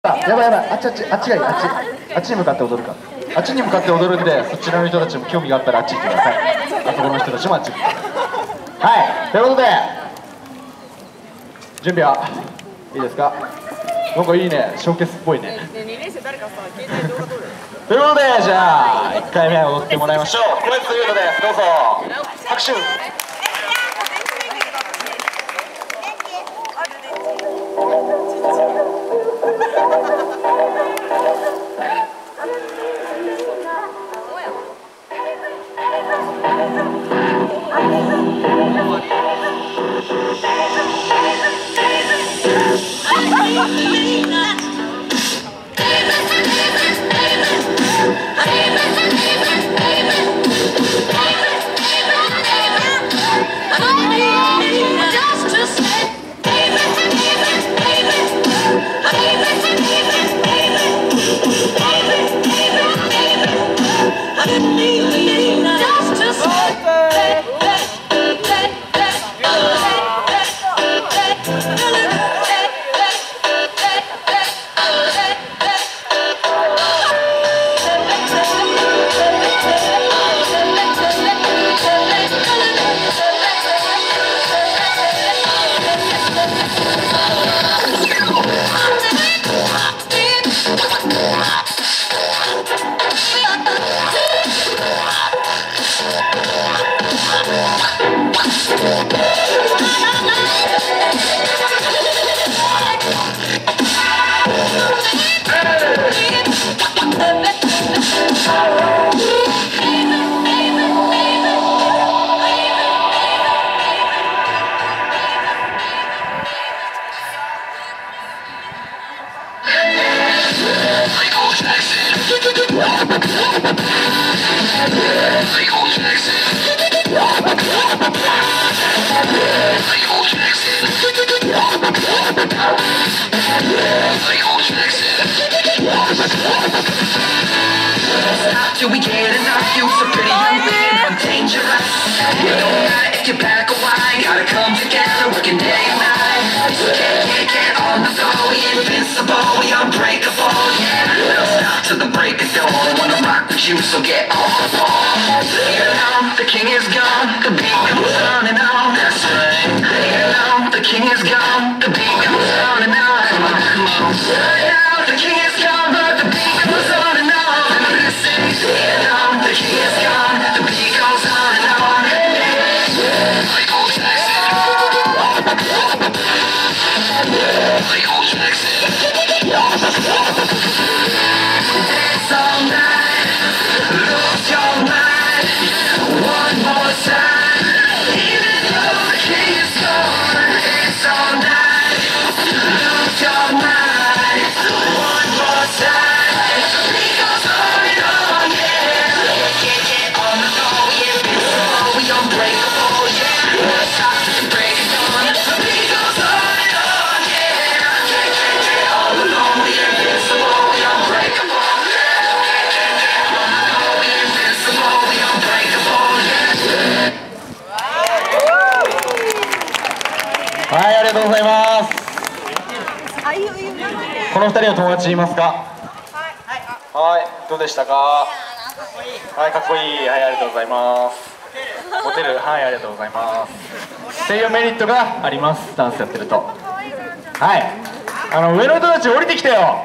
やばいやばい、あっちがいい、あっちに向かって踊るか。あっちに向かって踊るんで、そちらの人たちも興味があったらあっち行ってください。あそこの人たちもあっち行って。はい、ということで準備はいいですか。なんかいいね、ショーケースっぽいね。ということで、じゃあ1回目踊ってもらいましょう。これというのでどうぞ拍手。 Till we get enough, you so pretty young thing, I'm dangerous. It don't matter if you're black or white, gotta come together, working day and night. So get on the go, we invincible, we unbreakable, yeah. We'll stop till the break of dawn, wanna rock with you, so get on the ball. You know, the king is gone, the beat goes on and on, that's right. You know, the king is gone, the beat goes on and on, come on, come on. You know, the king is gone, but the beat goes on and on. You know, the king is gone, the beat goes on and on. Michael Jackson. Michael Jackson. Dance all night, lose your mind, one more time. Even though the king is gone, dance all night, lose your mind, one more time. はい、ありがとうございます。この2人の友達いますか。はい、どうでしたか。はい、かっこいい。はい、ありがとうございます。モテる。はい、ありがとうございます。っていうメリットがあります、ダンスやってると。はい、上の人たち降りてきてよ。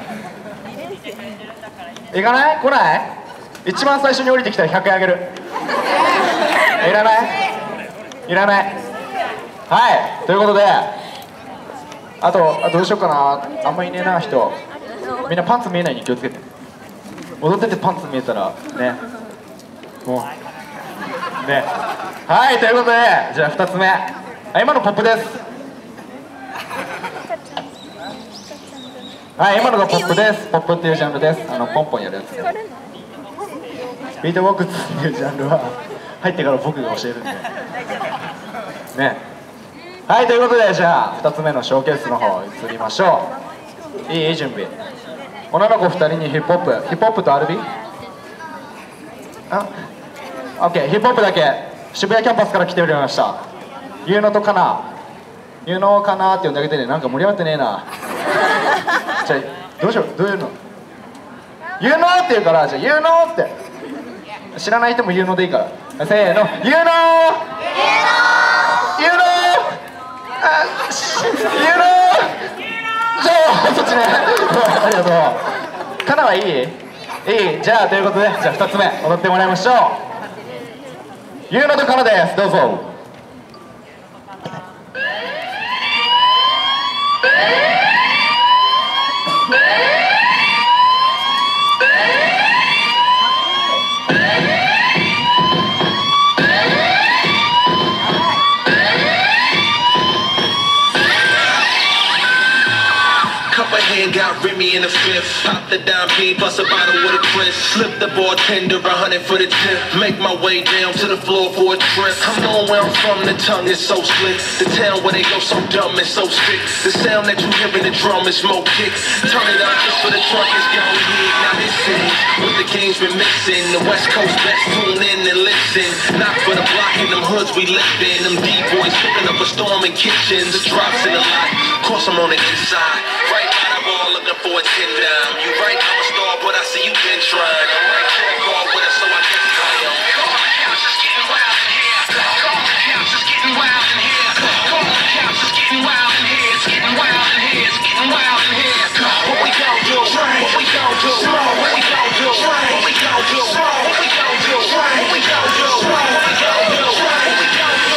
行かない？来ない？一番最初に降りてきたら100円あげる。いらない？いらない。はい、ということで、あとどうしようかな。あんまいねえな人。みんなパンツ見えないように気をつけて。踊っててパンツ見えたらね、もうね。はい、ということで、じゃあ2つ目、今のポップです。はい、今のがポップです。ポップっていうジャンルです。ポンポンやるやつ。ビートボックスっていうジャンルは入ってから僕が教えるんでね。はい、ということで、じゃあ2つ目のショーケースの方移りましょう。いい準備。女の子2人にヒップホップとアルビ。OK、ヒップホップだけ渋谷キャンパスから来てくれました。ユーノとカナ、ユーノかなって呼んであげてね。なんか盛り上がってねえな。じゃあどうしよう、どういうの言うのって言うから、じゃあ言うのって知らない人も言うのでいいから、せーの、言うの言うの言うのそっちねありがとう。カナはいい？いい？じゃあということで、じゃあ2つ目踊ってもらいましょう。ゆうのとカナです、どうぞ。 Got Remy in the fifth. Pop the dime beam, bust a bottle with a crisp. Slip the bartender 100 for the tip. Make my way down to the floor for a trip. I'm knowing where I'm from, the tongue is so slick. The town where they go so dumb and so sick. The sound that you hear in the drum is smoke kicks. Turn it up just for the truck is going hit. Now listen, what the game's been mixing. The West Coast best tune in and listen. Not for the block in them hoods we live in. Them D-boys cooking up a storm in kitchens. The drops in the lot, course I'm on the inside. Right now I'm all looking for a 10 dime. You right, I'm a star, but I see you been trying. I'm right, can't call with us, so I can try them. Call the cops, it's getting wild in here. Call the cops, it's getting wild in here. Call the cops, it's getting wild in here. It's getting wild in here. It's getting wild in here. What we gon' do? What we gon' do? What we gon' do? What we gon' do? What we gon' do? What we gon' do? What we gon' do? What we gon' do?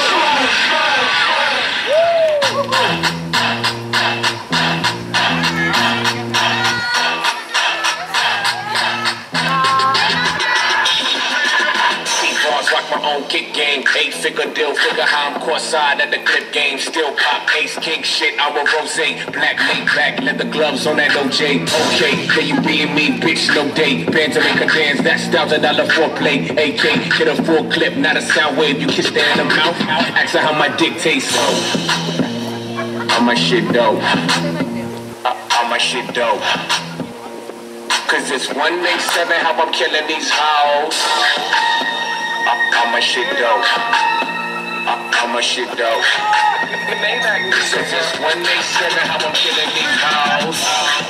Kick game, 8-figure deal, figure how I'm court side at the clip game, still pop, ace, king shit, our rose, black laid back, let the gloves on that OJ, okay, there you being me, bitch, no date, band to make a dance, that's $1,000 foreplay, AK, hit a full clip, not a sound wave, you kiss that in the mouth, ask her how my dick tastes, so, how my shit dope, how my shit dope, cause it's 187 how I'm killing these hoes. How my shit dope. How my shit dope. Since it's 187 how I'm killing these hoes.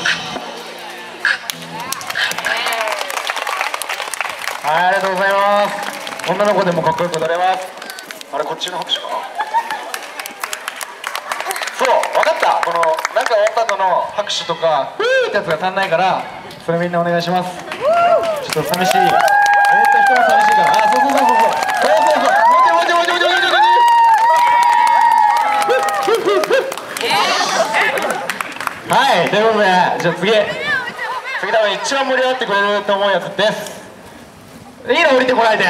はい、ありがとうございます。女の子でもかっこよく踊れます。あれ、こっちの拍手かな。そう、分かった。このなんか終わった後の拍手とかフーってやつが足んないから、それみんなお願いします。ちょっと寂しい。人も寂しいから。あ、そうそうそうそうそう。はい、ということで、じゃあ次多分一番盛り上がってくれると思うやつです。いいの降りてこないで。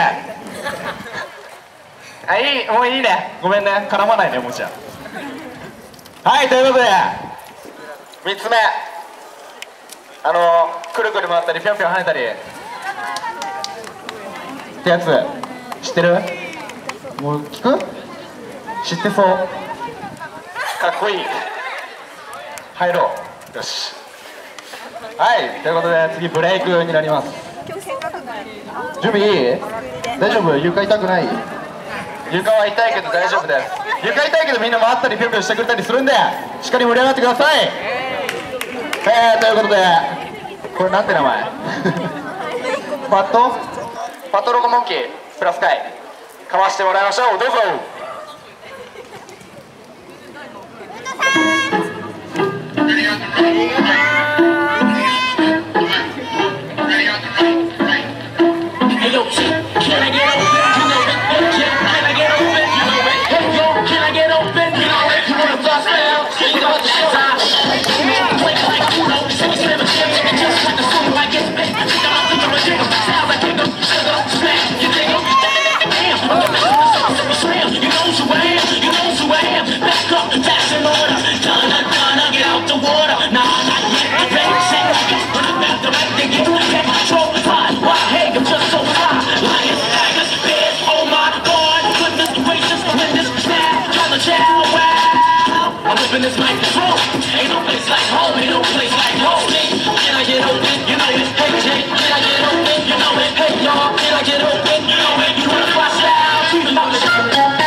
あ、いい、もういいね。ごめんね、絡まないね、もうじゃあ。はい、ということで3つ目、くるくる回ったりぴょんぴょん跳ねたりってやつ知ってる？もう聞く？知ってそう。かっこいい。入ろう。よし。はい、ということで次ブレイクになります。準備いい？大丈夫？床痛くない？床は痛いけど大丈夫です。床痛いけどみんな回ったりぴょんぴょんしてくれたりするんで、しっかり盛り上がってください。ということで、これなんて名前？パットロコモンキープラスカイかわしてもらいましょう。どうぞ。This microphone, ain't no place like home, ain't no place like home. Can I get open? You know it. Hey Jay, can I get open? You know it. Hey y'all, can I get open? You know it. You wanna fly style? You know it.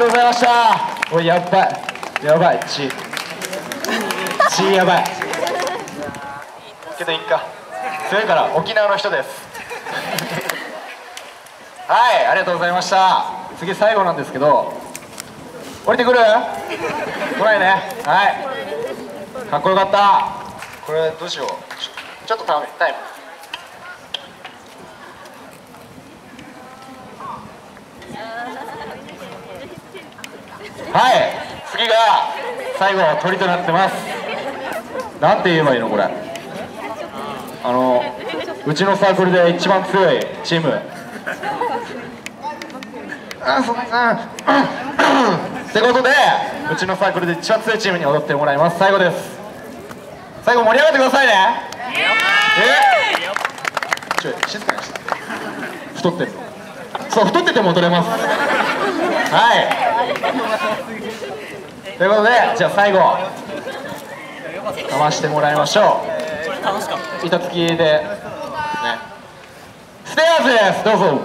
とうございました。おい、やばいやばい、血やばいけどいっか、強いから沖縄の人ですはい、ありがとうございました。次最後なんですけど、降りてくる？来ないね。はい、かっこよかった。これどうしよう、ちょっとタイム。はい、次が最後鳥となってます。なんて言えばいいのこれ。うちのサークルで一番強いチームってことで、うちのサークルで一番強いチームに踊ってもらいます。最後です。最後盛り上がってくださいね。静かにして。太ってる。そう、太ってても踊れます。はい、ということで、じゃあ最後かましてもらいましょう。板付きでね、ステアーズです。どうぞ。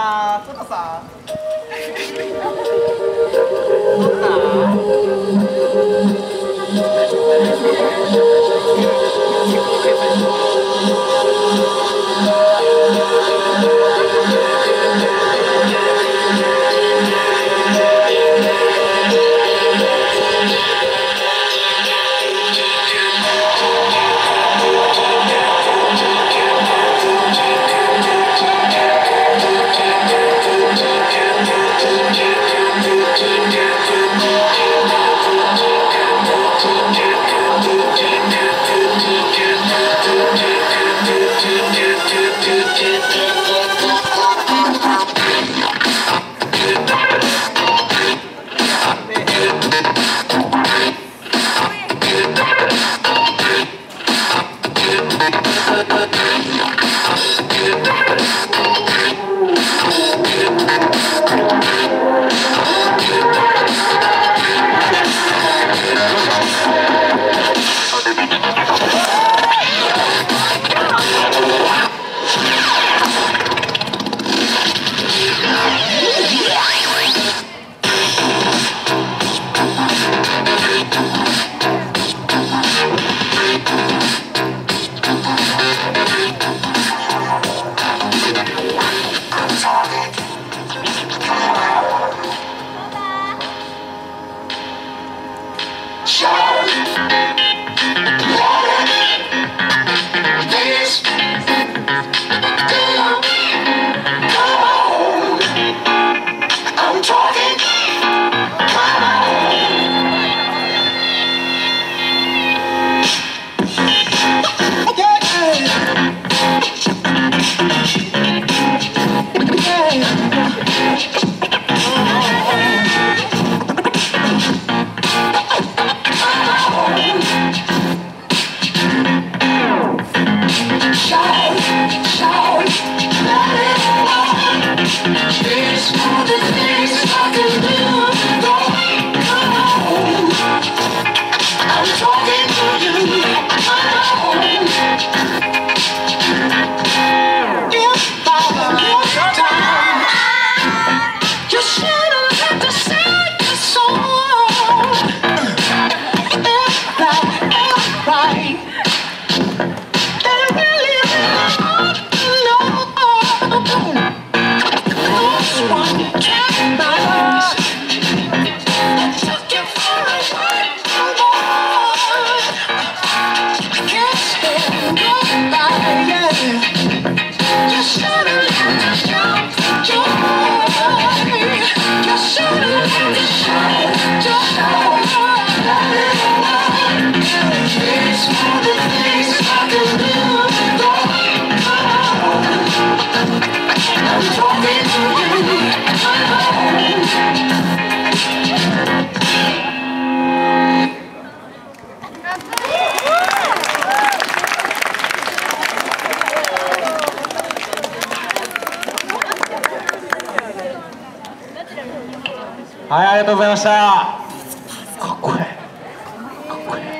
はい、ありがとうございました。かっこいい。かっこいい。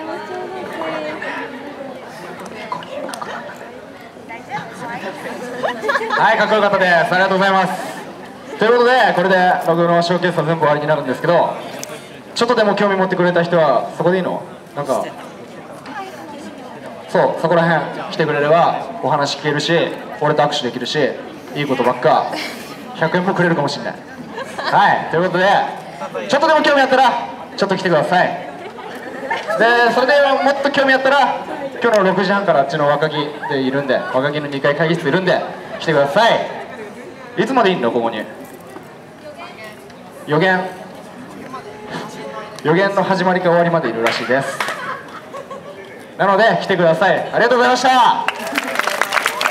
はい、かっこよかったです。ありがとうございます。 ということでこれで僕のショーケースは全部終わりになるんですけど、ちょっとでも興味持ってくれた人はそこでいいの？なんかそう、そこら辺来てくれればお話聞けるし、俺と握手できるし、いいことばっか。100円もくれるかもしれない。はい、ということでちょっとでも興味あったらちょっと来てください。でそれでもっと興味あったら今日の6時半からあっちの若木でいるんで、若木の2階会議室いるんで来てください。いつまでいんのここに？予言の始まりか終わりまでいるらしいです。なので来てください。ありがとうございました。